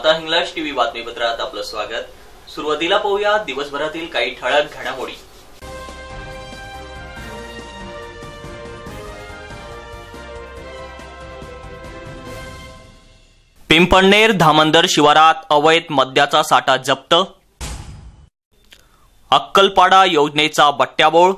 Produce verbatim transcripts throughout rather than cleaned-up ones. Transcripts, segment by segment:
आता हिंगलाज टीव्ही बातमीपत्रात आपलं स्वागत। सुरुवातीला पाहूया दिवसभरातील काही ठळक घडामोडी। पिंपळनेर धामंदर शिवारात अवैध मद्याचा साठा जप्त। अक्कलपाडा योजनेचा बट्ट्याबोळ।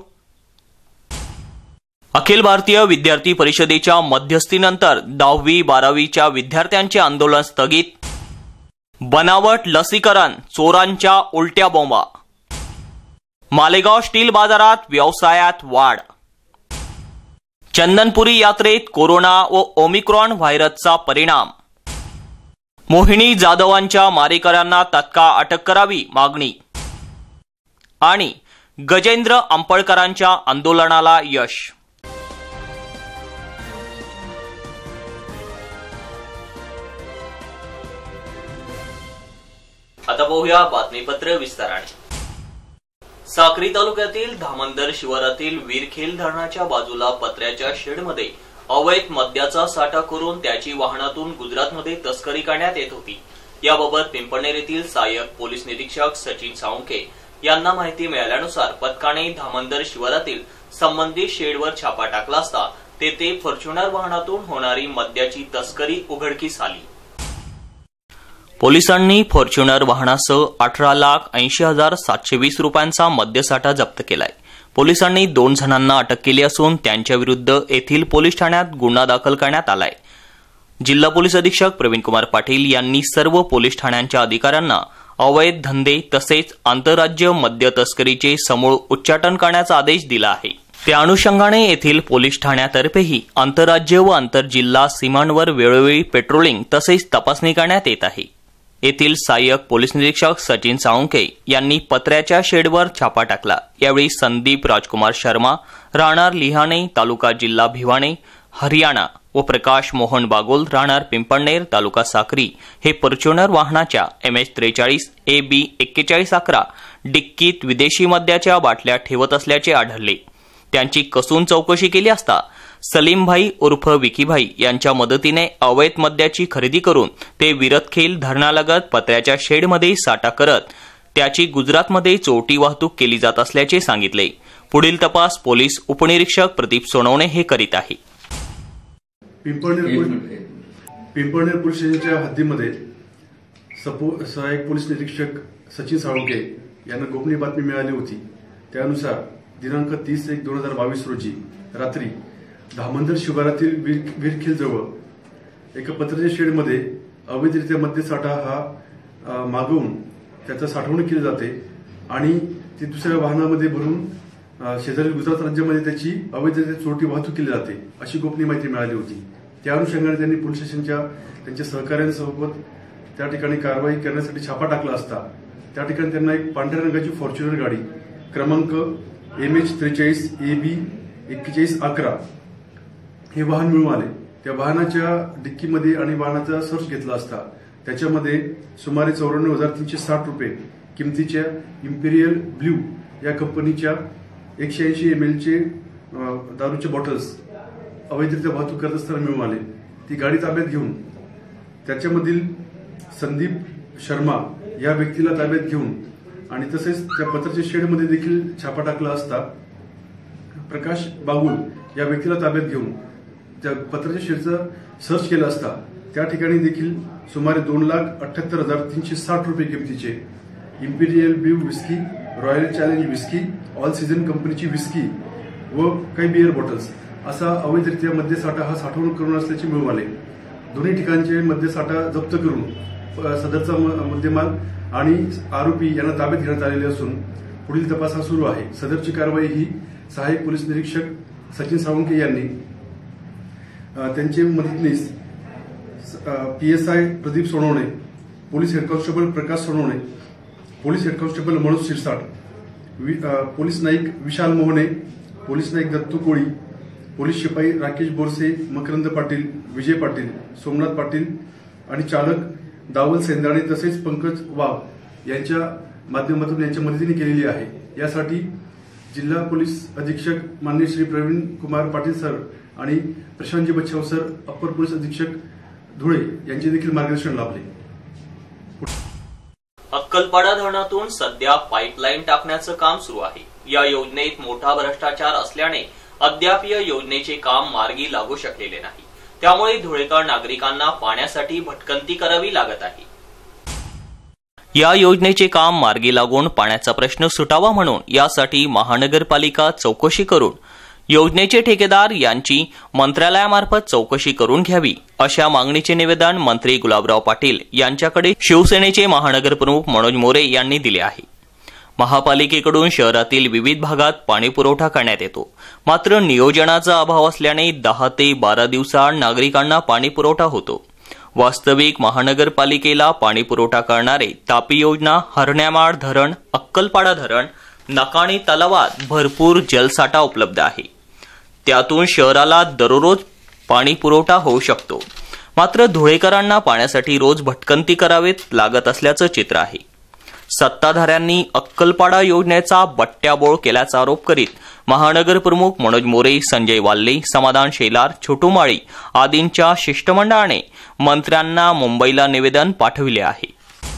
अखिल भारतीय विद्यार्थी परिषदेच्या मध्यस्थीनंतर दहावी बारावीच्या विद्यार्थ्यांचे आंदोलन स्थगित। बनावट लसीकरण, चोरांच्या उलट्या बोंबा। मालेगाव स्टील बाजारात व्यवसायात वाढ। चंदनपुरी यात्रेत कोरोना व ओमिक्रॉन व्हायरसचा परिणाम। मोहिनी जाधवांच्या मारेकऱ्यांना तत्काळ अटक करावी मागणी। आणि गजेंद्र अंपळकरांच्या आंदोलनाला यश। आता पाहूया बातमीपत्र विस्ताराने। साक्री तालुक्यातील धामंदर शिवारातील वीरखेल धरणाच्या बाजूला पत्र्याच्या शेडमध्ये अवैध मद्याचा साठा करून त्याची वाहनातून गुजरातमध्ये तस्करी करण्यात येत होती। याबाबत पिंपळनेर येथील सहाय्यक पोलीस निरीक्षक सचिन साळुंखे यांना माहिती मिळाल्यानुसार पथकाने धामंदर शिवारातील संबंधित शेडवर छापा टाकला असता तेथे फॉर्च्युनर वाहनातून होणारी मद्याची तस्करी उघडकीस आली। पोलिसांनी फॉर्च्युनर वाहनासह अठरा लाख ऐंशी हजार सातशे वीस रुपयांचा मद्यसाठा जप्त केलाय। पोलिसांनी दोन जणांना अटक केली असून त्यांच्याविरुद्ध येथील पोलीस ठाण्यात गुन्हा दाखल करण्यात आलाय। जिल्हा पोलीस अधीक्षक प्रवीण कुमार पाटील यांनी सर्व पोलीस ठाण्यांच्या अधिकाऱ्यांना अवैध धंदे तसेच आंतरराज्य मद्य तस्करीचे समूळ उच्चाटन करण्याचा आदेश दिला आहे। त्या अनुषंगाने येथील पोलीस ठाण्यातर्फेही आंतरराज्य व आंतरजिल्हा सीमांवर वेळोवेळी पेट्रोलिंग तसेच तपासणी करण्यात येत आहे। येथील सहाय्यक पोलीस निरीक्षक सचिन साळुंखे यांनी पत्र्याच्या शेडवर छापा टाकला। यावेळी संदीप राजकुमार शर्मा, राहणार लिहाणे, तालुका जिल्हा भिवाणे, हरियाणा व प्रकाश मोहन बागोल, राहणार पिंपळनेर, तालुका साक्री हे फॉर्च्युनर वाहनाच्या एम एच त्रेचाळीस ए बी एक्केचाळीस अकरा डिक्कीत विदेशी मद्याच्या बाटल्या ठेवत असल्याचे आढळले। त्यांची कसून चौकशी केली असता सलीमभाई उर्फ विकीभाई यांच्या मदतीने अवैध मद्याची खरेदी करून ते विरतखेल धरणालगत पत्र्याच्या शेडमध्ये साठा करत त्याची गुजरातमध्ये चोरटी वाहतूक केली जात असल्याचे सांगितले। पुढील तपास पोलीस उपनिरीक्षक प्रदीप सोनवणे हे करीत आहे। पिंपळनेर पिंपळनेर पोलीस स्टेशनच्या हद्दीमध्ये सहाय्यक पोलीस निरीक्षक सचिन साळुंखे यांना गोपनीय बातमी मिळाली होती। त्यानुसार दिनांक तीस एक दोन हजार बावीस रोजी रात्री धामंदर शिवारातील वीरखेल जवळ एका पत्र्याच्या शेडमध्ये अवैधरित्या मद्यसाठा हा मागवून त्याचा साठवणूक केली जाते आणि ती दुसऱ्या वाहनामध्ये भरून शेजारी गुजरात राज्यामध्ये त्याची अवैधरित्या चोरटी वाहतूक केली जाते अशी गोपनीय माहिती मिळाली होती। त्या अनुषंगाने त्यांनी पोलीस स्टेशनच्या त्यांच्या सहकाऱ्यांसोबत त्या ठिकाणी कारवाई करण्यासाठी छापा टाकला असता त्या ठिकाणी त्यांना एक पांढऱ्या रंगाची फॉर्च्युनर गाडी क्रमांक एम एच त्रेचाळीस ए बी एक्केचाळीस अकरा हे वाहन मिळून आले। त्या वाहनाच्या डिक्कीमध्ये आणि वाहनाचा सर्च घेतला असता त्याच्यामध्ये सुमारे चौऱ्याण्णव हजार तीनशे साठ रुपये किमतीच्या इम्पिरियल ब्ल्यू या कंपनीच्या एकशे ऐंशी एम एलचे दारूचे बॉटल्स अवैधरित्या वाहतूक करत असताना मिळून आले। ती गाडी ताब्यात घेऊन त्याच्यामधील संदीप शर्मा या व्यक्तीला ताब्यात घेऊन आणि तसेच त्या पत्राच्या शेडमध्ये देखील छापा टाकला असता प्रकाश बागुल या व्यक्तीला ताब्यात घेऊन त्या पत्राच्या शेडचं सर्च केलं असता त्या ठिकाणी देखील सुमारे दोन लाख अठ्याहत्तर हजार तीनशे साठ रुपये किमतीचे Imperial Blue whisky, Royal Challenge whisky, All Season कंपनीची विस्की व काही बिअर बॉटल्स असा अवैधरित्या मद्यसाठा हा साठवणूक करून असल्याचे मिळून आले। दोन्ही ठिकाणचे मद्यसाठा जप्त करून सदरचा मुद्देमाल आणि आरोपी यांना ताब्यात घेण्यात आलेले असून पुढील तपास हा सुरू आहे। सदरची कारवाई ही सहाय्यक पोलीस निरीक्षक सचिन साळुंखे यांनी त्यांचे मदतनीस P S I Pradeep Sonawane, police head constable Prakash Sonawane, police head constable Manoj Shirsat, police naik Vishal Mohane, police naik Dattu Koli, police शिपाई राकेश बोरसे, मकरंद पाटील, विजय पाटील, सोमनाथ पाटील आणि चालक दावल सेंदाणे तसेच पंकज वाघ यांच्या माध्यमातून यांच्या मदतीने केलेली आहे। यासाठी जिल्हा पोलीस अधीक्षक माननीय श्री प्रवीण कुमार पाटील सर आणि Prashantji Bachhav sir, upper police अधीक्षक धुळे यांचे देखील मार्गदर्शन लाभले। अक्कलपाडा धरणातून सध्या पाईपलाईन टाकण्याचं काम सुरू आहे। या योजनेत मोठा भ्रष्टाचार असल्याने अद्याप या योजनेचे काम मार्गी लागू शकलेले नाही। त्यामुळे धुळेकर नागरिकांना पाण्यासाठी भटकंती करावी लागत आहे। या योजनेचे काम मार्गी लागून पाण्याचा प्रश्न सुटावा म्हणून यासाठी महानगरपालिका चौकशी करून योजनेचे ठेकेदार यांची मंत्रालयामार्फत चौकशी करून घ्यावी, अशा मागणीचे निवेदन मंत्री गुलाबराव पाटील यांच्याकडे शिवसेनेचे महानगर प्रमुख मनोज मोरे यांनी दिले आहे। महापालिकेकडून शहरातील विविध भागात पाणी पुरवठा करण्यात येतो, मात्र नियोजनाचा अभाव असल्याने दहा ते बारा दिवसाआड नागरिकांना पाणी पुरवठा होतो। वास्तविक महानगरपालिकेला पाणी पुरवठा करणारे तापी योजना, हरण्यामाळ धरण, अक्कलपाडा धरण, नकाणी तलावात भरपूर जलसाठा उपलब्ध आहे। त्यातून शहराला दररोज पाणी पुरवठा होऊ शकतो, मात्र धुळेकरांना पाण्यासाठी रोज भटकंती करावीत लागत असल्याचं चित्र आहे। सत्ताधाऱ्यांनी अक्कलपाडा योजनेचा बट्ट्याबोळ केल्याचा आरोप करीत महानगर प्रमुख मनोज मोरे, संजय वाल्ले, समाधान शेलार, छोटू माळी आदींच्या शिष्टमंडळाने मंत्र्यांना मुंबईला निवेदन पाठविले आहे।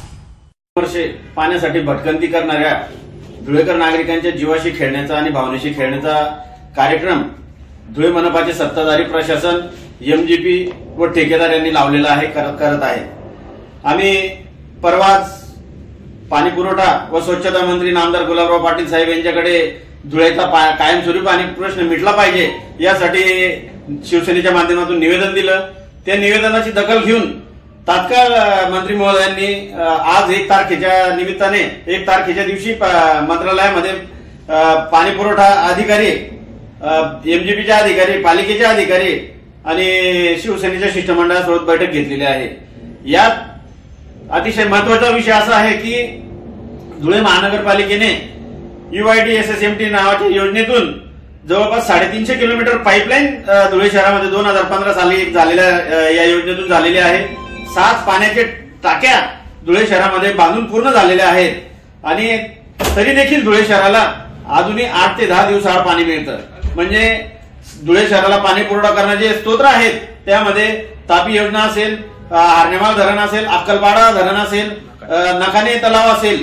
वर्षे पाण्यासाठी भटकंती करणाऱ्या धुळेकर नागरिकांच्या जीवाशी खेळण्याचा आणि भावनेशी खेळण्याचा कार्यक्रम धुळे मनपाचे सत्ताधारी प्रशासन, एमजीपी व ठेकेदार यांनी लावलेला आहे, करत आहे। आम्ही परवाच पाणी पुरवठा व स्वच्छता मंत्री नामदार गुलाबराव पाटील साहेब यांच्याकडे धुळेचा कायमस्वरूपी पाणी प्रश्न मिटला पाहिजे यासाठी शिवसेनेच्या माध्यमातून निवेदन दिलं। त्या निवेदनाची दखल घेऊन तात्काळ मंत्री महोदयांनी आज एक तारखेच्या निमित्ताने एक तारखेच्या दिवशी मंत्रालयामध्ये पाणी पुरवठा अधिकारी, एमजीपीचे अधिकारी, पालिकेचे अधिकारी आणि शिवसेनेच्या शिष्टमंडळासोबत बैठक घेतलेली आहे। यात अतिशय महत्वाचा विषय असा आहे की धुळे महानगरपालिकेने यूआयडी एसएसएमटी नावाच्या योजनेतून जवळपास साडेतीनशे किलोमीटर पाईपलाईन धुळे शहरामध्ये दोन हजार पंधरा साली झालेल्या या योजनेतून झालेली आहे। सात पाण्याचे टाक्या धुळे शहरामध्ये बांधून पूर्ण झालेल्या आहेत आणि तरी देखील धुळे शहराला अजूनही आठ ते दहा दिवसाआड पाणी मिळतं। म्हणजे धुळे शहराला पाणी पुरवठा करणारे जे स्तोत्र आहेत त्यामध्ये तापी योजना असेल, हरण्यामाळ धरण असेल, अक्कलपाडा धरण असेल, नकाणे तलाव असेल,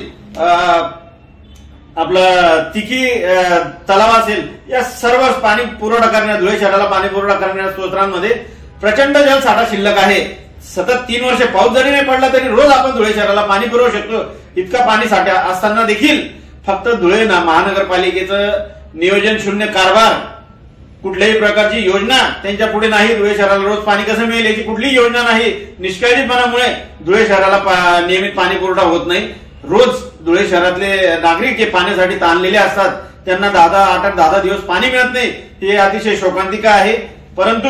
आपलं तिकी तलाव असेल, या सर्व पाणी पुरवठा करणाऱ्या धुळे शहराला पाणी पुरवठा करणाऱ्या स्तोत्रांमध्ये प्रचंड जलसाठा शिल्लक आहे। सतत तीन वर्षे पाऊस जरी नाही पडला तरी रोज आपण धुळे शहराला पाणी पुरवू शकतो इतका पाणी साठा असताना देखील फक्त धुळे महानगरपालिकेचं नियोजन शून्य कारभार, कुठल्याही प्रकारची योजना त्यांच्या पुढे नाही। धुळे शहराला रोज पाणी कसं मिळेल याची कुठलीही योजना नाही। निष्काळजीपणामुळे धुळे शहराला नियमित पाणी पुरवठा होत नाही। रोज धुळे शहरातले नागरिक जे पाण्यासाठी ताणलेले असतात त्यांना दहा दहा आठ आठ दहा दहा दिवस पाणी मिळत नाही, हे अतिशय शोकांतिका आहे। परंतु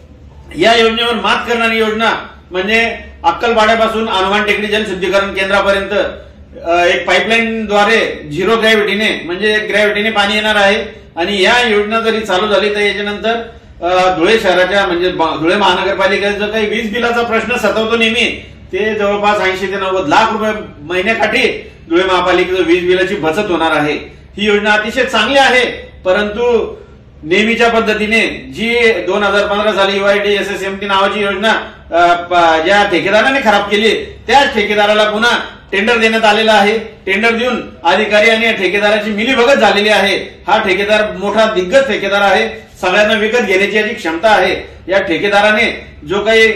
या योजनेवर मात करणारी योजना म्हणजे अक्कलपाड्यापासून हनुमान टेकडी जलशुद्धीकरण केंद्रापर्यंत एक पाईपलाईनद्वारे झिरो ग्रॅव्हिटीने म्हणजे ग्रॅव्हिटीने पाणी येणार आहे आणि या योजना जरी चालू झाली तर याच्यानंतर धुळे शहराच्या म्हणजे धुळे महानगरपालिकेचा काही वीज बिलाचा प्रश्न सतवतो नेहमी, ते जवळपास ऐंशी ते नव्वद लाख रुपये महिन्याकाठी धुळे महापालिकेचं वीज बिलाची बचत होणार आहे। ही योजना अतिशय चांगली आहे, परंतु नेहमीच्या पद्धतीने जी दोन हजार पंधरा साली यूआयडी एसएसएमटी नावाची योजना ज्या ठेकेदाराने खराब केली त्याच ठेकेदाराला पुन्हा टेंडर देण्यात आलेला आहे। टेंडर देऊन अधिकारी आणि ठेकेदाराची मिलीभगत झालेली आहे। हा ठेकेदार मोठा दिग्गज ठेकेदार आहे, सगळ्यांना विकत घेण्याची याची क्षमता आहे। या ठेकेदाराने जो काही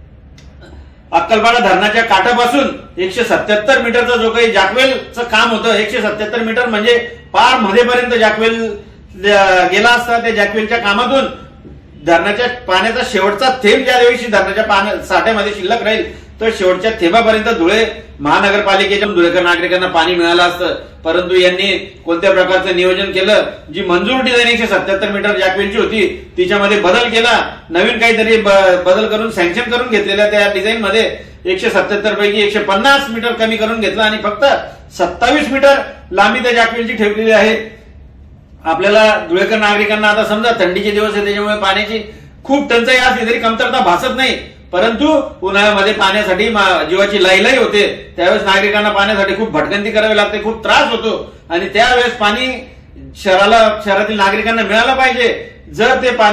अक्कलपाडा धरणाच्या काठापासून एकशे सत्याहत्तर मीटरचा जो काही जॅकवेलचं काम होतं, एकशे सत्याहत्तर मीटर म्हणजे पार मध्येपर्यंत जॅकवेल गेला असता। त्या जॅकवेलच्या कामातून धरणाच्या पाण्याचा शेवटचा थेंब ज्या दिवशी धरणाच्या पाण्या साठ्यामध्ये शिल्लक राहील तर शेवटच्या थेंबापर्यंत धुळे महानगरपालिकेच्या धुळेकर नागरिकांना पाणी मिळालं असतं। परंतु यांनी कोणत्या प्रकारचं नियोजन केलं, जी मंजूर डिझाईन एकशे सत्याहत्तर मीटर जॅकवेलची होती तिच्यामध्ये बदल केला, नवीन काहीतरी बदल करून सँक्शन करून घेतलेल्या त्या डिझाईन मध्ये एकशे सत्याहत्तर पैकी एकशे पन्नास मीटर कमी करून घेतलं आणि फक्त सत्तावीस मीटर लांबी त्या जॅकवेलची ठेवलेली आहे। आपल्याला धुळेकर नागरिकांना आता समजा थंडीचे दिवस आहे त्याच्यामुळे पाण्याची खूप टंचाई असली तरी कमतरता भासत नाही, परंतु उन्हाळ्यामध्ये पाण्यासाठी जीवाची लाईलाई होते, त्यावेळेस नागरिकांना पाण्यासाठी खूप भटकंती करावी लागते, खूप त्रास होतो आणि त्यावेळेस पाणी शहराला शहरातील नागरिकांना मिळालं पाहिजे। जर ते पाणी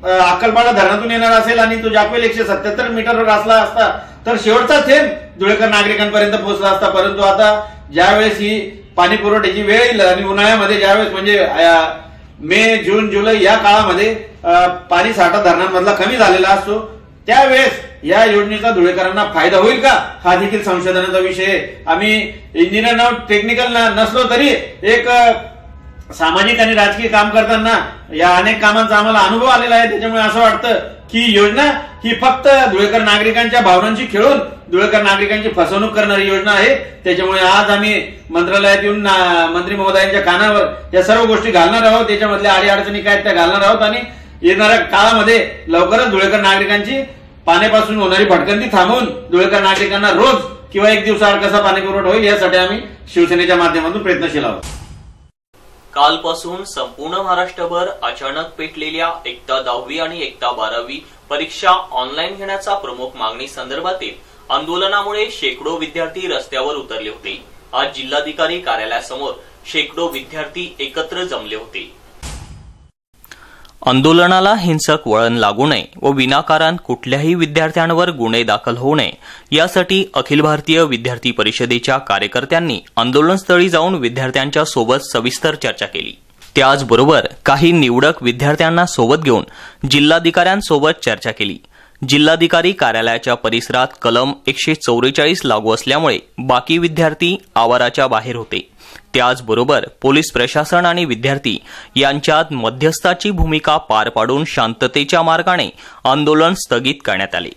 अक्कलपाडा धरणातून येणार असेल आणि तो जाकवेल एकशे सत्याहत्तर मीटरवर असला असता तर शेवटचा थेंब धुळेकर नागरिकांपर्यंत पोहोचला असता. परंतु आता ज्यावेळेस ही पाणी पुरवठ्याची वेळ येईल आणि उन्हाळ्यामध्ये ज्यावेळेस म्हणजे मे जून जुलै या काळामध्ये पाणी साठा धरणांमधला कमी झालेला असतो त्यावेळेस या योजनेचा धुळेकरांना फायदा होईल का हा देखील संशोधनाचा विषय आहे. आम्ही इंजिनियर ना टेक्निकल नसलो तरी एक सामाजिक आणि राजकीय काम करताना या अनेक कामांचा आम्हाला अनुभव आलेला आहे. त्याच्यामुळे असं वाटतं की योजना ही फक्त धुळेकर नागरिकांच्या भावनांची खेळून धुळेकर नागरिकांची फसवणूक करणारी योजना आहे. त्याच्यामुळे आज आम्ही मंत्रालयात येऊन मंत्री महोदयांच्या कानावर या सर्व गोष्टी घालणार आहोत. त्याच्यामधल्या अडीअडचणी काय त्या घालणार आहोत आणि येणाऱ्या काळामध्ये लवकरच धुळेकर नागरिकांची पाण्यापासून होणारी भटकंती थांबवून धुळेकर नागरिकांना रोज किंवा एक दिवसाआड कसा पाणी पुरवठा होईल यासाठी आम्ही शिवसेनेच्या माध्यमातून प्रयत्नशील आहोत. कालपासून संपूर्ण महाराष्ट्रभर अचानक पेटलेल्या इयत्ता दहावी आणि इयत्ता बारावी परीक्षा ऑनलाईन घेण्याचा प्रमुख मागणी संदर्भातील आंदोलनामुळे शेकडो विद्यार्थी रस्त्यावर उतरले होते. आज जिल्हाधिकारी कार्यालयासमोर शेकडो विद्यार्थी एकत्र जमले होते. आंदोलनाला हिंसक वळण लागू नये व विनाकारण कुठल्याही विद्यार्थ्यांवर गुन्हे दाखल होऊ नये यासाठी अखिल भारतीय विद्यार्थी परिषदेच्या कार्यकर्त्यांनी आंदोलनस्थळी जाऊन विद्यार्थ्यांच्या सोबत सविस्तर चर्चा केली. त्याचबरोबर काही निवडक विद्यार्थ्यांना सोबत घेऊन जिल्हाधिकाऱ्यांसोबत चर्चा केली. जिल्हाधिकारी कार्यालयाच्या परिसरात कलम एकशे चौवेचाळीस लागू असल्यामुळे बाकी विद्यार्थी आवाराच्या बाहेर होते. त्याचबरोबर पोलीस प्रशासन आणि विद्यार्थी यांच्यात मध्यस्थाची भूमिका पार पाडून शांततेच्या मार्गाने आंदोलन स्थगित करण्यात आले.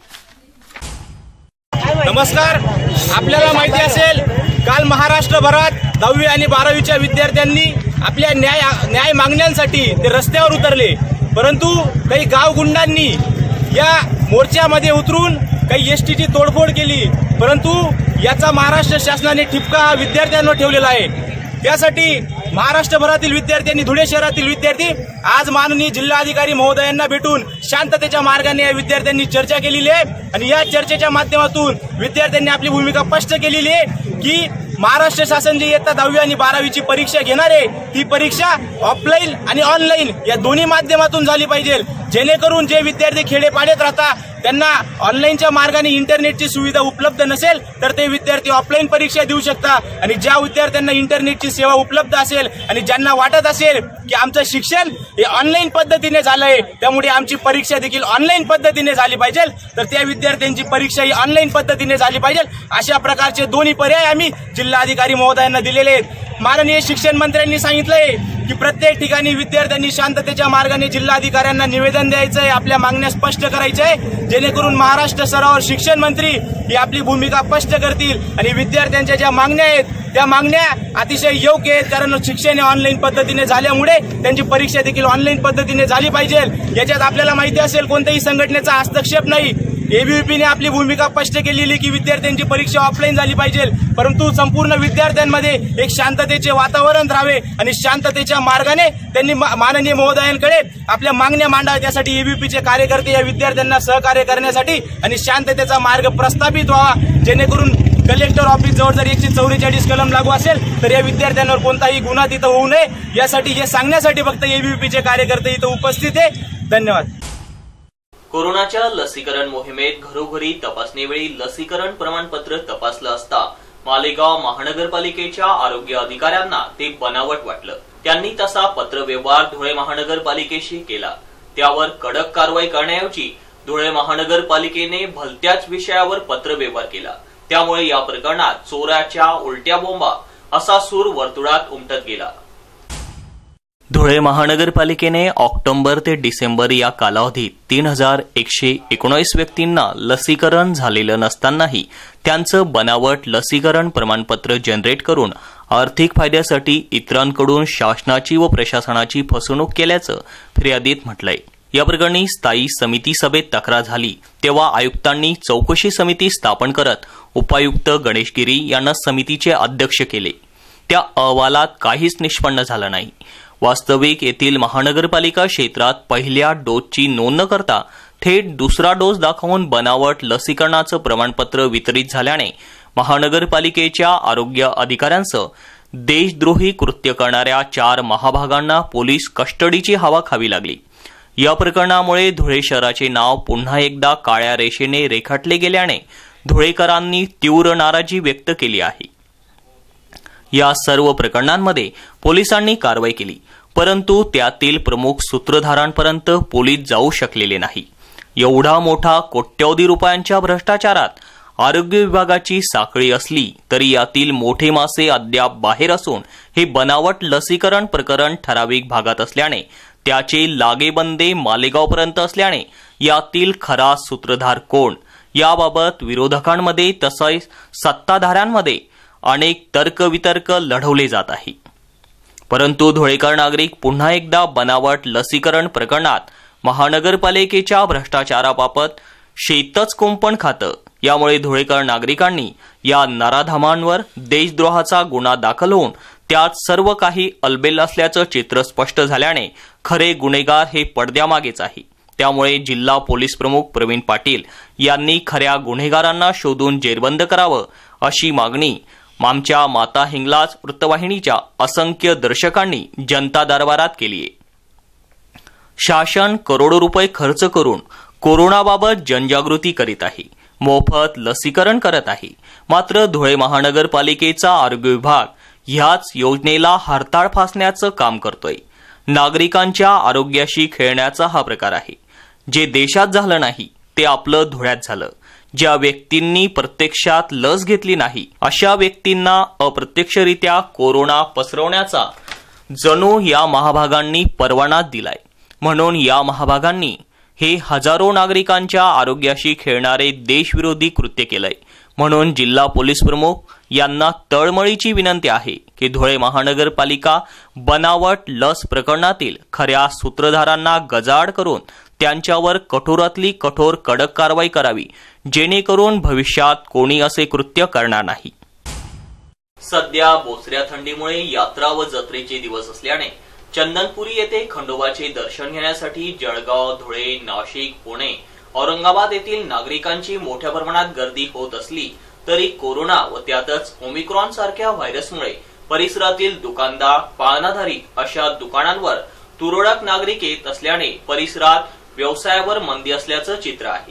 नमस्कार. आपल्याला माहिती असेल काल महाराष्ट्रभरात दहावी आणि बारावीच्या विद्यार्थ्यांनी आपल्या न्याय न्याय मागण्यांसाठी ते रस्त्यावर उतरले. परंतु काही गावगुंडांनी या मोर्चामध्ये उतरून काही एसटीची तोडफोड केली. परंतु याचा महाराष्ट्र शासनाने ठिपका विद्यार्थ्यांवर ठेवलेला आहे. त्यासाठी महाराष्ट्रभरातील विद्यार्थ्यांनी धुळे शहरातील विद्यार्थी आज माननीय जिल्हाधिकारी महोदयांना भेटून शांततेच्या मार्गाने या विद्यार्थ्यांनी चर्चा केलेली आहे आणि या चर्चेच्या माध्यमातून विद्यार्थ्यांनी आपली भूमिका स्पष्ट केलेली आहे की महाराष्ट्र शासन जी इयत्ता दहावी आणि बारावीची परीक्षा घेणार आहे ती परीक्षा ऑफलाईन आणि ऑनलाईन या दोन्ही माध्यमातून झाली पाहिजे. जेणेकरून जे विद्यार्थी खेडेपाड्यात राहतात त्यांना ऑनलाईनच्या मार्गाने इंटरनेटची सुविधा उपलब्ध नसेल तर ते विद्यार्थी ऑफलाईन परीक्षा देऊ शकतात आणि ज्या विद्यार्थ्यांना इंटरनेटची सेवा उपलब्ध असेल आणि ज्यांना वाटत असेल की आमचं शिक्षण हे ऑनलाईन पद्धतीने झालंय त्यामुळे आमची परीक्षा देखील ऑनलाईन पद्धतीने झाली पाहिजे तर त्या विद्यार्थ्यांची परीक्षा ही ऑनलाईन पद्धतीने झाली पाहिजे. अशा प्रकारचे दोन्ही पर्याय आम्ही जिल्हाधिकारी महोदयांना दिलेले आहेत. माननीय शिक्षण मंत्र्यांनी सांगितलंय की प्रत्येक ठिकाणी विद्यार्थ्यांनी शांततेच्या मार्गाने जिल्हाधिकाऱ्यांना निवेदन द्यायचं आहे, आपल्या मागण्या स्पष्ट करायच्या आहे जेणेकरून महाराष्ट्र स्तरावर शिक्षण मंत्री ही आपली भूमिका स्पष्ट करतील आणि विद्यार्थ्यांच्या ज्या मागण्या आहेत त्या मागण्या अतिशय योग्य आहेत. कारण शिक्षण ऑनलाईन पद्धतीने झाल्यामुळे त्यांची परीक्षा देखील ऑनलाईन पद्धतीने झाली पाहिजे. याच्यात आपल्याला माहिती असेल कोणत्याही संघटनेचा हस्तक्षेप नाही. एबीव्हीपीने आपली भूमिका स्पष्ट केलेली की विद्यार्थ्यांची परीक्षा ऑफलाईन झाली पाहिजे. परंतु संपूर्ण विद्यार्थ्यांमध्ये एक शांततेचे वातावरण राहावे आणि शांततेच्या मार्गाने त्यांनी माननीय महोदयांकडे आपल्या मागण्या मांडाव्या. त्यासाठी एबीव्हीपीचे कार्यकर्ते या विद्यार्थ्यांना सहकार्य करण्यासाठी आणि शांततेचा मार्ग प्रस्थापित व्हावा जेणेकरून कलेक्टर ऑफिस जवळ जर एकशे चौवेचाळीस कलम लागू असेल तर या विद्यार्थ्यांवर कोणताही गुन्हा तिथं होऊ नये यासाठी हे सांगण्यासाठी फक्त एबीव्हीपीचे कार्यकर्ते इथं उपस्थित आहे. धन्यवाद. कोरोनाच्या लसीकरण मोहिमेत घरोघरी तपासणीवेळी लसीकरण प्रमाणपत्र तपासलं असता मालेगाव महानगरपालिकेच्या आरोग्य अधिकाऱ्यांना ते बनावट वाटलं. त्यांनी तसा पत्रव्यवहार धुळे महानगरपालिकेशी केला. त्यावर कडक कारवाई करण्याऐवजी धुळे महानगरपालिकेने भलत्याच विषयावर पत्रव्यवहार केला. त्यामुळे या प्रकरणात चोराच्या उलट्या बोंबा असा सूर वर्तुळात उमटत गेला. धुळे महानगरपालिकेने ऑक्टोबर ते डिसेंबर या कालावधीत तीन हजार एकशे एकोणीस व्यक्तींना लसीकरण झालेलं नसतानाही त्यांचं बनावट लसीकरण प्रमाणपत्र जनरेट करून आर्थिक फायद्यासाठी इतरांकडून शासनाची व प्रशासनाची फसवणूक केल्याचं फिर्यादीत म्हटलंय. या प्रकरणी स्थायी समिती सभेत तक्रार झाली तेव्हा आयुक्तांनी चौकशी समिती स्थापन करत उपायुक्त गणेश गिरी यांना समितीचे अध्यक्ष केले. त्या अहवालात काहीच निष्पन्न झालं नाही. वास्तविक येथील महानगरपालिका क्षेत्रात पहिल्या डोसची नोंद न करता थेट दुसरा डोस दाखवून बनावट लसीकरणाचं प्रमाणपत्र वितरित झाल्याने महानगरपालिकेच्या आरोग्य अधिकाऱ्यांसह देशद्रोही कृत्य करणाऱ्या चार महाभागांना पोलीस कस्टडीची हवा खावी लागली. या प्रकरणामुळे धुळे शहराचे नाव पुन्हा एकदा काळ्या रेषेने रेखाटले गेल्याने धुळेकरांनी तीव्र नाराजी व्यक्त केली आहे। या सर्व प्रकरणांमध्ये पोलिसांनी कारवाई केली, परंतु त्यातील प्रमुख सूत्रधारांपर्यंत पोलीस जाऊ शकलेले नाही। एवढा मोठा कोट्यवधी रुपयांच्या भ्रष्टाचारात आरोग्य विभागाची साखळी असली तरी यातील मोठे मासे अद्याप बाहेर असून हे बनावट लसीकरण प्रकरण ठराविक भागात असल्याने त्याचे लागेबंदे मालेगावपर्यंत असल्याने यातील खरा सूत्रधार कोण याबाबत विरोधकांमध्ये तसेच सत्ताधाऱ्यांमध्ये अनेक तर्कवितर्क लढवले जात आहे। परंतु धुळेकर नागरिक पुन्हा एकदा बनावट लसीकरण प्रकरणात महानगरपालिकेच्या भ्रष्टाचाराबाबत शेतच कुंपण खातं, यामुळे धुळेकर नागरिकांनी या नराधमांवर देशद्रोहाचा गुन्हा दाखल होऊन त्यात सर्व काही अलबेल असल्याचं चित्र स्पष्ट झाल्याने खरे गुन्हेगार हे पडद्यामागेच आहे। त्यामुळे जिल्हा पोलीस प्रमुख प्रवीण पाटील यांनी खऱ्या गुन्हेगारांना शोधून जेरबंद करावं अशी मागणी आमच्या माता हिंगलाज वृत्तवाहिनीच्या असंख्य दर्शकांनी जनता दरबारात केली आहे। शासन करोडो रुपये खर्च करून कोरोनाबाबत जनजागृती करीत आहे, मोफत लसीकरण करत आहे, मात्र धुळे महानगरपालिकेचा आरोग्य विभाग ह्याच योजनेला हरताळ फासण्याचं काम करतोय। नागरिकांच्या आरोग्याशी खेळण्याचा हा प्रकार आहे। जे देशात झालं नाही ते आपलं धुळ्यात झालं। ज्या व्यक्तींनी प्रत्यक्षात लस घेतली नाही अशा व्यक्तींना अप्रत्यक्षरित्या कोरोना पसरवण्याचा जणू या महाभागांनी परवाना दिलाय। म्हणून या महाभागांनी हे हजारो नागरिकांच्या आरोग्याशी खेळणारे देशविरोधी कृत्य केलंय। म्हणून जिल्हा पोलीस प्रमुख यांना तळमळीची विनंती आहे की धुळे महानगरपालिका बनावट लस प्रकरणातील खऱ्या सूत्रधारांना गजाआड करून त्यांच्यावर कठोरातली कठोर कडक कारवाई करावी, जेणेकरून भविष्यात कोणी असे कृत्य करणार नाही। सध्या बोचऱ्या थंडीमुळे यात्रा व जत्रेचे दिवस असल्याने चंदनपुरी येथे खंडोबाचे दर्शन घेण्यासाठी जळगाव, धुळे, नाशिक, पुणे, औरंगाबाद येथील नागरिकांची मोठ्या प्रमाणात गर्दी होत असली तरी कोरोना व त्यातच ओमिक्रॉन सारख्या व्हायरसमुळे परिसरातील दुकानदार, पाळणाधारी अशा दुकानांवर तुरळक नागरिक येत असल्याने परिसरात व्यवसायावर मंदी असल्याचं चित्र आहे।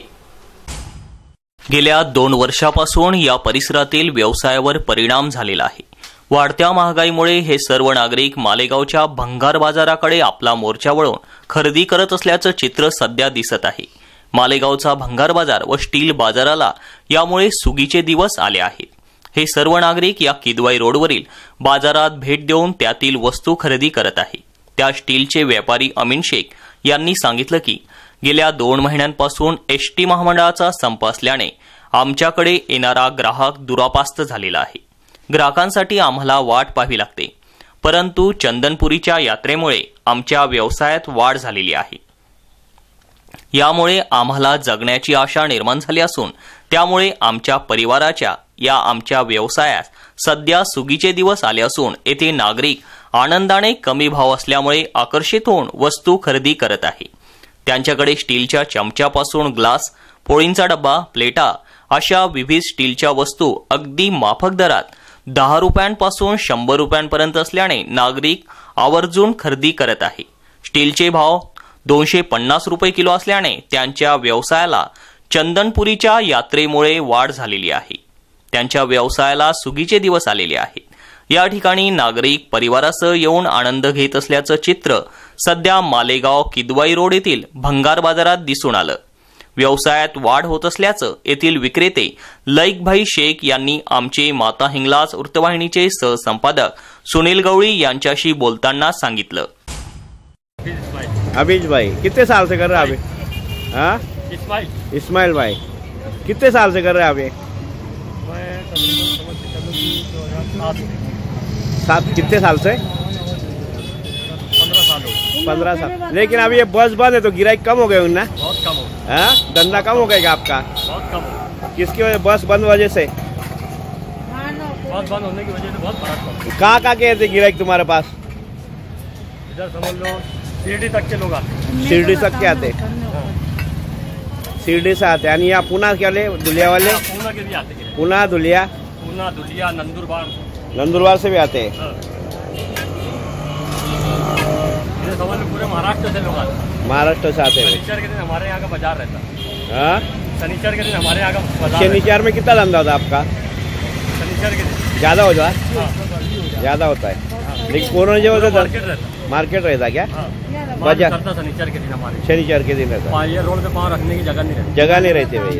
गेल्या दोन वर्षापासून या परिसरातील व्यवसायावर परिणाम झालेला आहे। वाढत्या महागाईमुळे हे सर्व नागरिक मालेगावच्या भंगार बाजाराकडे आपला मोर्चा वळवून खरेदी करत असल्याचं चित्र सध्या दिसत आहे। मालेगावचा भंगार बाजार व स्टील बाजाराला यामुळे सुगीचे दिवस आले आहेत। हे सर्व नागरिक या किदवाई रोडवरील बाजारात भेट देऊन त्यातील वस्तू खरेदी करत आहे। त्या स्टीलचे व्यापारी अमीन शेख यांनी सांगितलं की गेल्या दोन महिन्यांपासून एसटी महामंडळाचा संप असल्याने आमच्याकडे येणारा ग्राहक दुरापास्त झालेला आहे। ग्राहकांसाठी आम्हाला वाट पाहावी लागते, परंतु चंदनपुरीच्या यात्रेमुळे आमच्या व्यवसायात वाढ झालेली आहे। यामुळे आम्हाला जगण्याची आशा निर्माण झाली असून त्यामुळे आमच्या परिवाराच्या या आमच्या व्यवसायास सध्या सुगीचे दिवस आले असून येथे नागरिक आनंदाने कमी भाव असल्यामुळे आकर्षित होऊन वस्तू खरेदी करत आहे। त्यांच्याकडे स्टीलच्या चमच्यापासून ग्लास, पोळींचा डब्बा, प्लेटा अशा विविध स्टीलच्या वस्तू अगदी माफक दरात दहा रुपयांपासून शंभर रुपयांपर्यंत असल्याने नागरिक आवर्जून खरेदी करत आहे। स्टीलचे भाव दोनशे पन्नास रुपये किलो असल्याने त्यांच्या व्यवसायाला चंदनपुरीच्या यात्रेमुळे वाढ झालेली आहे। त्यांच्या व्यवसायाला सुगीचे दिवस आलेले आहेत। या ठिकाणी नागरिक परिवारासह येऊन आनंद घेत असल्याचं चित्र सध्या मालेगाव किदवाई रोड येथील भंगार बाजारात दिसून आलं। व्यवसायात वाढ होत असल्याचं येथील विक्रेते लईकभाई शेख यांनी आमचे माता हिंगलाज वृत्तवाहिनीचे सहसंपादक सुनील गवळी यांच्याशी बोलताना सांगितलं। अभिज भाई कितने साल से कर रहे हैं अभी? हाँ इस्माइल इस्माइल भाई कितने साल से कर रहे हैं अभी? सात कितने साल से? पंद्रह साल हो पंद्रह साल। लेकिन अभी ये बस बंद है तो गिराई कम हो गए ना? बहुत कम हो हाँ धंधा कम हो गया आपका? बहुत कम हो किसकी वजह? बस बंद वजह से? बस बंद होने की वजह से बहुत फर्क पड़ा। कहाँ कहाँ के थे गिराई तुम्हारे पास? इधर समझ लो शिरडी तक के लोग आते। शिरडी तक के आते? शिरडी से आते यानी यहाँ पुणे के वाले धुलिया वाले? पूना के भी आते। पुणे, धुलिया? पूना, धुलिया, नंदुरबार नंदुरबार से भी आते हैं। हमारे समझ लो पूरे महाराष्ट्र से लोग आते हैं। महाराष्ट्र से आते हैं। शनिचर के दिन हमारे यहाँ का बाजार रहता है। हाँ, शनिचर के दिन हमारे यहाँ का बाजार शनिचर में कितना धंधा होता है आपका? शनिचर के दिन ज्यादा होता है? हाँ, ज्यादा होता है, लेकिन कोरोना जो होता मार्केट रहता है। मार्केट रहता क्या? हाँ, बाजार करता शनिचर के दिन हमारे शनिचर के दिन रहता? ये रोड पे पाँव रखने की जगह नहीं रहती। जगह नहीं रहती भाई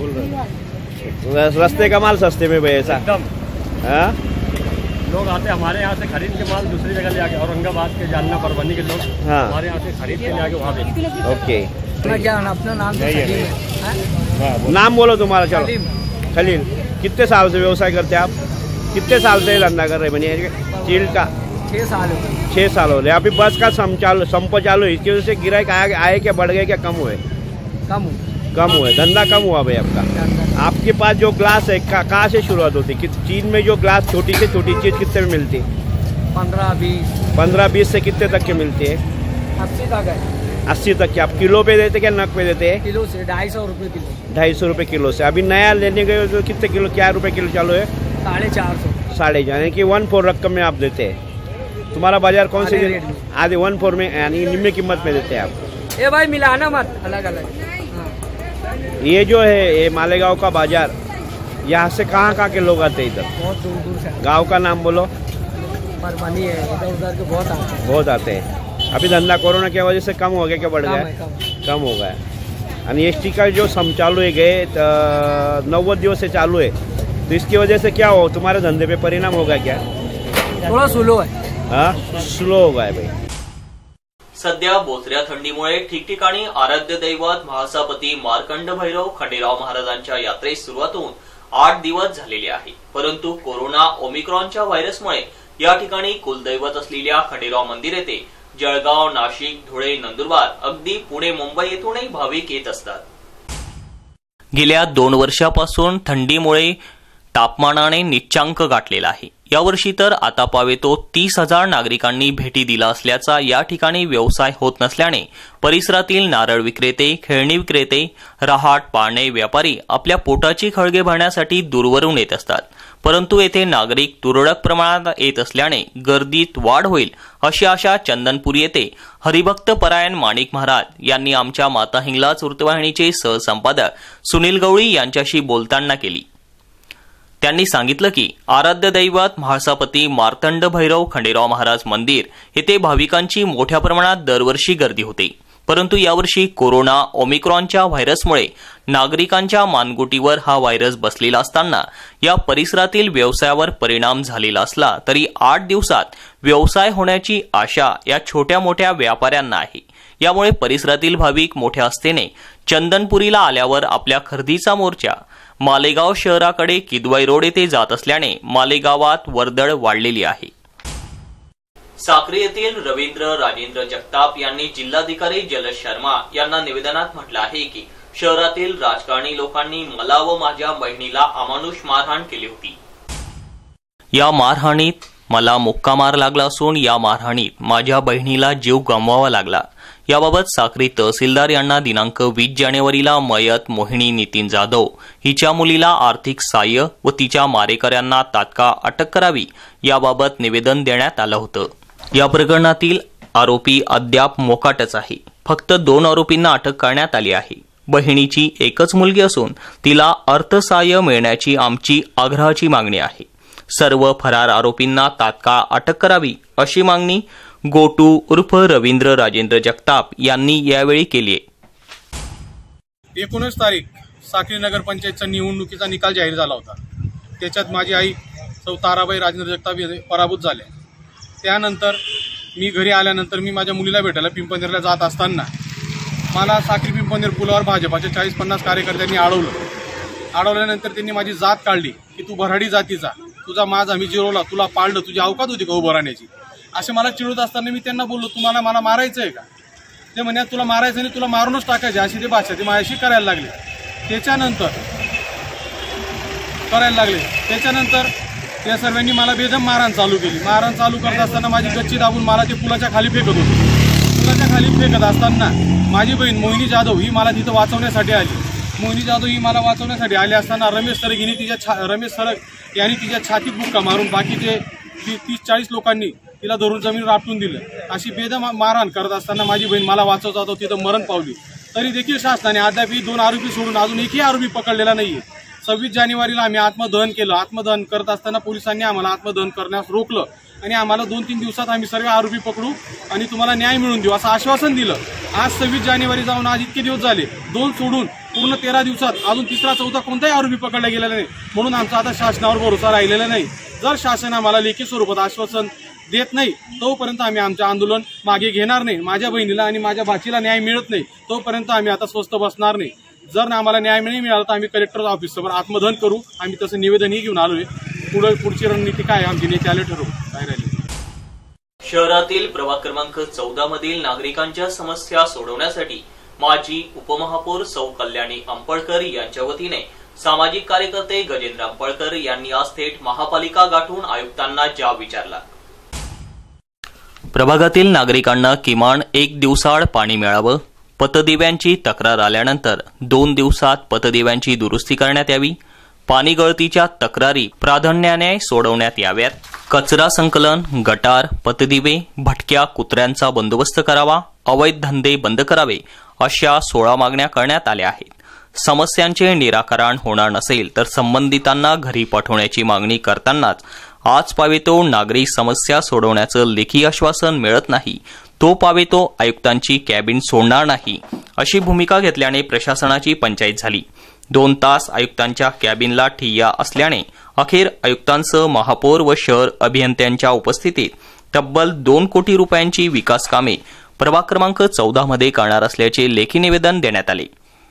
सर, रस्ते का माल सस्ते में भाई ऐसा। एकदम हाँ, लोग आते हमारे यहाँ से खरीद के माल दूसरी जगह ले आके, औरंगाबाद के जालना परभनी के लोग हाँ। हमारे यहाँ से खरीद के ले आके वहाँ बेचते हैं। ओके, क्या अपना नाम तो सलीम है। नाम बोलो तुम्हारा। चलो खलील, कितने साल से व्यवसाय करते हैं आप? कितने साल से धंधा कर रहे हैं चील का? छह साल हो गए। छह साल हो रहे। अभी बस का सम चालू संप चालू है, इसकी वजह से गिराहक आए आए क्या बढ़ गए क्या कम हुए? कम कम हुए, धंधा कम हुआ भाई आपका। आपके पास जो ग्लास है कहाँ से शुरुआत होती? कि चीन में जो ग्लास छोटी से छोटी चीज कितने में मिलती? पंद्रह बीस पंद्रह बीस से कितने तक की मिलती है? अस्सी तक है। अस्सी तक की। आप किलो पे देते क्या नग पे देते हैं? किलो से ढाई सौ रुपये किलो। ढाई सौ रुपये किलो से। अभी नया लेने गए तो कितने किलो, क्या रुपये किलो चालू है? साढ़े चार सौ। साढ़े यानी कि वन फोर रकम में आप देते हैं। तुम्हारा बाजार कौन से रेट में? आधे वन फोर में यानी निम्न कीमत में देते हैं आप। ए भाई मिलाना मत, अलग अलग। ये जो है ये मालेगांव का बाजार, यहाँ से कहाँ कहाँ के लोग आते हैं इधर? बहुत दूर दूर से। गांव का नाम बोलो। परभनी है, इधर उधर के बहुत आते हैं। बहुत आते हैं। अभी धंधा कोरोना की वजह से कम हो गया क्या बढ़ कम गया? है, कम। कम हो गया। आणि एस टी का जो सम चालू है गए नव्वद दिवस से चालू है, तो इसकी वजह से क्या हो तुम्हारे धंधे पे परिणाम होगा क्या? थोड़ा स्लो है। हाँ, स्लो होगा भाई। सध्या बोचऱ्या थंडीमुळे ठिकठिकाणी आराध्य दैवत महासापती मार्कंड भैरव खंडेराव महाराजांच्या यात्रेस सुरुवात होऊन आठ दिवस झालेले आहे, परंतु कोरोना ओमिक्रॉनच्या व्हायरसमुळे या ठिकाणी कुलदैवत असलेल्या खंडेराव मंदिर येथे जळगाव, नाशिक, धुळे, नंदुरबार, अगदी पुणे, मुंबई येथूनही भाविक येत असतात। गेल्या दोन वर्षापासून थंडीमुळे तापमानाने निच्चांक गाठलेला आहे। यावर्षी तर आता पावेतो तीस हजार नागरिकांनी भेटी दिला असल्याचा या ठिकाणी व्यवसाय होत नसल्याने परिसरातील नारळ विक्रेते, खेळणी विक्रेते, रहाट, पाळणे व्यापारी आपल्या पोटाची खळगे भरण्यासाठी दूरवरून येत असतात, परंतु येथे नागरिक तुरळक प्रमाणात येत असल्याने गर्दीत वाढ होईल अशी आशा चंदनपूर येथे हरिभक्त परायण माणिक महाराज यांनी आमच्या माता हिंगलाज वृत्तवाहिनीचे सहसंपादक सुनील गवळी यांच्याशी बोलताना केली। त्यांनी सांगितलं की आराध्य दैवत म्हाळसापती मार्तंड भैरव खंडेराव महाराज मंदिर येथे भाविकांची मोठ्या प्रमाणात दरवर्षी गर्दी होते, परंतु यावर्षी कोरोना ओमिक्रॉनच्या व्हायरसमुळे नागरिकांच्या मानगुटीवर हा व्हायरस बसलेला असताना या परिसरातील व्यवसायावर परिणाम झालेला असला तरी आठ दिवसात व्यवसाय होण्याची आशा या छोट्या मोठ्या व्यापाऱ्यांना आहे। यामुळे परिसरातील भाविक मोठ्या आस्थेने चंदनपुरीला आल्यावर आपल्या खरेदीचा मोर्चा मालेगाव शहराकडे किदवाई रोड येथे जात असल्याने मालेगावात वर्दळ वाढलेली आहे। साक्री येथील रवींद्र राजेंद्र जगताप यांनी जिल्हाधिकारी जलज शर्मा यांना निवेदनात म्हटलं आहे की शहरातील राजकारणी लोकांनी मला व माझ्या बहिणीला अमानुष मारहाण केली होती। या मारहाणीत मला मुक्का मार लागला असून या मारहाणीत माझ्या बहिणीला जीव गमवावा लागला। याबाबत साक्री तहसीलदार यांना दिनांक वीस जानेवारीला मयत मोहिनी नितीन जाधव हिच्या मुलीला आर्थिक सहाय्य व तिच्या मारेकऱ्यांना तात्काळ अटक करावी याबाबत निवेदन देण्यात आलं होतं। या प्रकरणातील आरोपी अद्याप मोकाटच आहे। फक्त दोन आरोपींना अटक करण्यात आली आहे। बहिणीची एकच मुलगी असून तिला अर्थसहाय्य मिळण्याची आमची आग्रहाची मागणी आहे। सर्व फरार आरोपींना तात्काळ अटक करावी अशी मागणी गोटू उर्फ रवींद्र राजेंद्र जगताप यांनी यावेळी केली आहे। एकोणीस तारीख साक्री नगर पंचायतच्या निवडणुकीचा निकाल जाहीर झाला होता। त्याच्यात माझी आई सौ ताराबाई राजेंद्र जगताप पराभूत झाले। त्यानंतर मी घरी आल्यानंतर मी माझ्या मुलीला भेटायला पिंपनेरला जात असताना मला साक्री पिंपनेर पुलावर भाजपाच्या चाळीस पन्नास कार्यकर्त्यांनी अडवलं। अडवल्यानंतर त्यांनी माझी जात काढली की तू भराडी जातीचा, तुझा माझा मी जिरवला, तुला पाळलं, तुझी अवकात होती का उभं राहण्याची, असे मला चिडवत असताना मी त्यांना बोललो तुम्हाला मला मारायचं आहे का? ते म्हणे तुला मारायचं नाही, तुला मारूनच टाकायचे, अशी ते भाषा ते माझ्याशी करायला लागले। त्याच्यानंतर करायला लागले त्याच्यानंतर त्या सर्वांनी मला बेदम मारहाण चालू केली। मारहाण चालू करत असताना माझी गच्ची दाबून मला ते पुलाच्या खाली फेकत होते। पुलाच्या खाली फेकत असताना माझी बहीण मोहिनी जाधव ही मला तिथं वाचवण्यासाठी आली। मोहिनी जाधव ही मला वाचवण्यासाठी आली असताना रमेश सरग हिने तिच्या छा रमेश सरग यांनी तिच्या छातीत बुक्का मारून बाकीचे तीस चाळीस लोकांनी तिला धरून जमीन आपटून दिलं. अशी बेदम मारहाण करत असताना माझी बहीण मला वाचवत होतो तिथं मरण पावली. तरी देखील शासनाने अद्याप दोन आरोपी सोडून अजून एकही आरोपी पकडलेला नाहीये. सव्वीस जानेवारीला आम्ही आत्मदहन केलं. आत्मदहन करत असताना पोलिसांनी आम्हाला आत्मदहन करण्यास रोखलं आणि आम्हाला दोन तीन दिवसात आम्ही सर्व आरोपी पकडू आणि तुम्हाला न्याय मिळवून देऊ असं आश्वासन दिलं. आज सव्वीस जानेवारी जाऊन आज इतके दिवस झाले, दोन सोडून पूर्ण तेरा दिवसात अजून तिसरा चौथा कोणताही आरोपी पकडला गेलेला नाही. म्हणून आमचा आता शासनावर भरोसा राहिलेला नाही. जर शासन आम्हाला लेखी स्वरूपात आश्वासन देत नाही तोपर्यंत आम्ही आमचे आंदोलन मागे घेणार नाही. माझ्या बहिणीला आणि माझ्या भाचीला न्याय मिळत नाही तोपर्यंत आम्ही आता स्वस्थ बसणार नाही. जर आम्हाला न्याय नाही मिळाला तर आम्ही कलेक्टर ऑफिससमोर आत्मदहन करू. आम्ही तसं निवेदनही घेऊन आलोय. पुढे पुढची रणनीती काय आमची नेते आले ठरवू काय राहिली. शहरातील प्रभाग क्रमांक चौदा मधील नागरिकांच्या समस्या सोडवण्यासाठी माजी उपमहापौर सौ कल्याणी अंपळकर यांच्या वतीने सामाजिक कार्यकर्ते गजेंद्र अंपळकर यांनी आज थेट महापालिका गाठून आयुक्तांना जाब विचारला. प्रभागातील नागरिकांना किमान एक दिवसाआड पाणी मिळावं, पतदिव्यांची तक्रार आल्यानंतर दोन दिवसात पतदिव्यांची दुरुस्ती करण्यात यावी, पाणी गळतीच्या तक्रारी प्राधान्याने सोडवण्यात याव्यात, कचरा संकलन, गटार, पतदिवे, भटक्या कुत्र्यांचा बंदोबस्त करावा, अवैध धंदे बंद करावे अशा सोळा मागण्या करण्यात आल्या आहेत. समस्यांचे निराकरण होणार नसेल तर संबंधितांना घरी पाठवण्याची मागणी करतानाच आज पावेतो नागरी समस्या सोडवण्याचं लेखी आश्वासन मिळत नाही तो पावेतो आयुक्तांची कॅबिन सोडणार नाही अशी भूमिका घेतल्याने प्रशासनाची पंचायत झाली. दोन तास आयुक्तांच्या कॅबिनला ठिय्या असल्याने अखेर आयुक्तांसह महापौर व शहर अभियंत्यांच्या उपस्थितीत तब्बल दोन कोटी रुपयांची विकास कामे प्रभाग क्रमांक चौदा मध्ये करणार असल्याचे लेखी निवेदन देण्यात आले.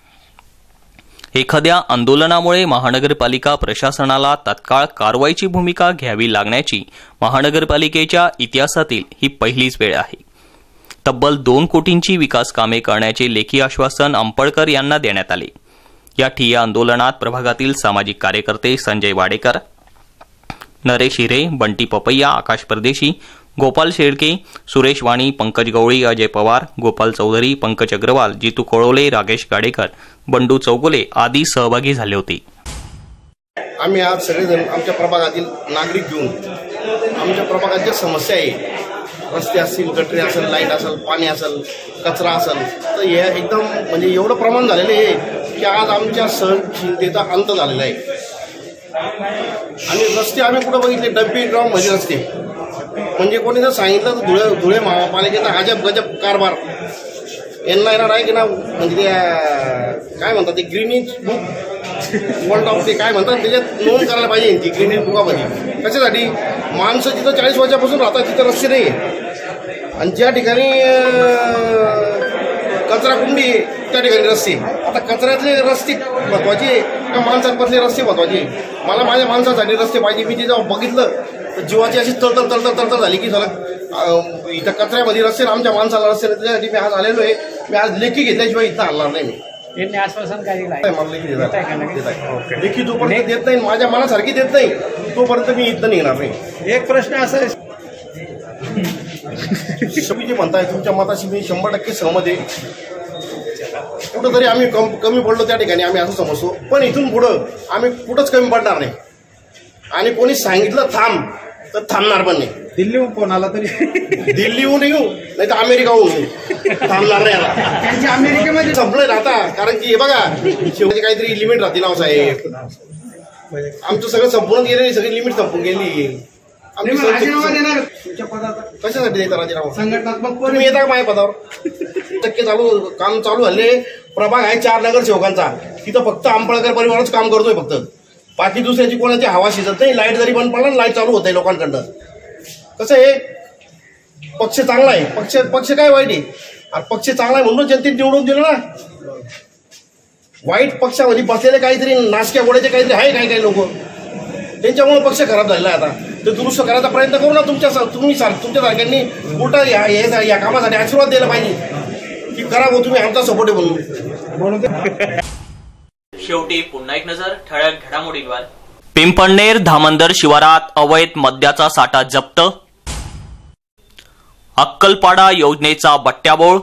एखाद्या आंदोलनामुळे महानगरपालिका प्रशासनाला तत्काळ कारवाईची भूमिका घ्यावी लागण्याची महानगरपालिकेच्या इतिहासातील ही पहिलीच वेळ आहे. तब्बल दोन कोटींची विकास कामे करण्याचे लेखी आश्वासन अंपळकर यांना देण्यात आले. या ठिय्या आंदोलनात प्रभागातील सामाजिक कार्यकर्ते संजय वाडेकर, नरेश हिरे, बंटी पपैया, आकाश परदेशी, गोपाल शेळके, सुरेश वाणी, पंकज गवळी, अजय पवार, गोपाल चौधरी, पंकज अग्रवाल, जितू कोळवले, राकेश गाडेकर, बंडू चौगुले आदी सहभागी झाले होते. आम्ही आज सगळेजण आमच्या प्रभागातील नागरिक घेऊन आमच्या प्रभागाच्या समस्या आहे, रस्ते असतील, गटरी असेल, लाईट असेल, पाणी असेल, कचरा असेल, तर हे एकदम म्हणजे एवढं प्रमाण झालेलं आहे की आज आमच्या सहनशीलतेचा अंत झालेला आहे. आणि रस्ते आम्ही कुठं बघितले डम्पिंग ग्राउंड मध्ये रस्ते, म्हणजे कोणी जर सांगितलं तर धुळे धुळे महापालिकेचा अजब गजब कारभार यांना येणार आहे की ना, म्हणजे ते काय म्हणतात ते ग्रीनिज बुक वर्ल्ड ऑफ ते काय म्हणतात त्याच्यात नोंद करायला पाहिजे ती ग्रीनिज बुकामध्ये. कशासाठी? माणसं जिथं चाळीस वर्षापासून राहतात तिथं रस्ते नाही आहे आणि ज्या ठिकाणी कचरा कुंडी त्या ठिकाणी रस्ते. आता कचऱ्यातले रस्ते महत्वाचे का माणसांपासले रस्ते महत्वाचे? मला माझ्या माणसासाठी रस्ते पाहिजे. मी ते जेव्हा बघितलं तर जीवाची अशी तळतळ तळतळ तळतळ झाली की झालं इथं कचऱ्यामध्ये रस्ते आमच्या माणसाला रस्ते. त्याच्यासाठी मी आज आलेलो आहे. मी आज लेखी घेतल्याशिवाय इथं हलणार नाही. मी त्यांनी आश्वासन काय दिलं मला लेखी देत आहे. लेखी जोपर्यंत देत नाही, माझ्या मनासारखी देत नाही तोपर्यंत मी इथं निघणार नाही. एक प्रश्न असा आहे, तुम्ही जे म्हणताय तुमच्या मताशी मी शंभर टक्के सहमत आहे. कुठंतरी आम्ही कम कमी पडलो त्या ठिकाणी आम्ही असं समजतो, पण इथून पुढं आम्ही कुठंच कमी पडणार नाही. आणि कोणी सांगितलं थांब तर थांबणार पण नाही. दिल्लीहून फोन आला तरी दिल्लीहून येऊ नाही तर अमेरिकाहून येऊ, थांबणार नाही. आता त्यांच्या अमेरिकेमध्ये संपलंय ना आता, कारण की हे बघा शेवटी काहीतरी लिमिट राहते ना साहेब. आमचं सगळं संपूर्ण गेले, सगळी लिमिट संपून गेली. राजीनामा देणार तुमच्या पदाचा कशासाठी देता राजीनामा? संघटनात्मक तुम्ही येता का माझ्या पदावर? टक्के चालू काम चालू झाले. प्रभाग आहे चार नगरसेवकांचा, तिथं फक्त अंपळकर परिवारच काम करतोय फक्त. बाकी दुसऱ्याची कोणाची हवा शिजत नाही. लाईट जरी बंद पडला लाईट चालू होत आहे लोकांकडनं. कसं आहे, पक्ष चांगला आहे. पक्ष पक्ष काय वाईट आहे? अरे पक्ष चांगला आहे म्हणून जनतेने निवडून दिलं ना. वाईट पक्षामध्ये बसलेले काहीतरी नाशक्या गोड्याचे काहीतरी आहे काही काही लोक, त्यांच्यामुळे पक्ष खराब झालेला आहे. आता ते दुरुस्त करायचा प्रयत्न करू ना. तुमच्या तुम्ही तुमच्या सारख्यांनी उलटा या या कामासाठी आशीर्वाद द्यायला पाहिजे की करा भाऊ तुम्ही आमचा सपोर्ट आहे म्हणून. शेवटी पुन्हा एक नजर ठळक घडामोडींवर. पिंपळनेर धामंदर शिवारात अवैध मद्याचा साठा जप्त, अक्कलपाडा योजनेचा बट्ट्याबोळ,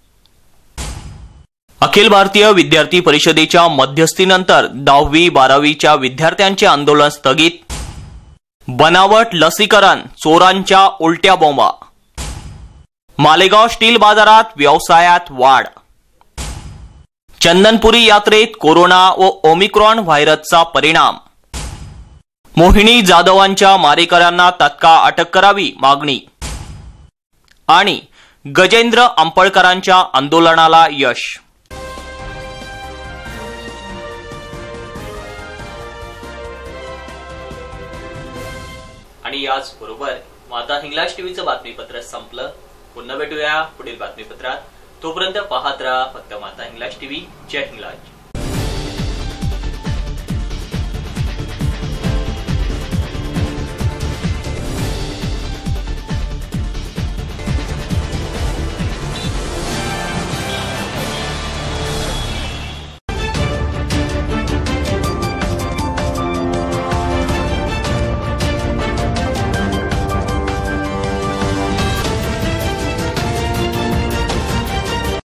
अखिल भारतीय विद्यार्थी परिषदेच्या मध्यस्थीनंतर दहावी बारावीच्या विद्यार्थ्यांचे आंदोलन स्थगित, बनावट लसीकरण, चोरांच्या उलट्या बोंबा. मालेगाव स्टील बाजारात व्यवसायात वाढ. चंदनपुरी यात्रेत कोरोना व ओमिक्रॉन व्हायरसचा परिणाम. मोहिनी जाधवांच्या मारेकऱ्यांना तत्काळ अटक करावी मागणी. आणि गजेंद्र अंपळकरांच्या आंदोलनाला यश. आणि याचबरोबर माता हिंगलाज टीव्हीचं बातमीपत्र संपलं. पुन्हा भेटूया पुढील बातमीपत्रात. तोपर्यंत पाहत राहा फक्त माता हिंगलाज टीव्ही. जय हिंगलाज.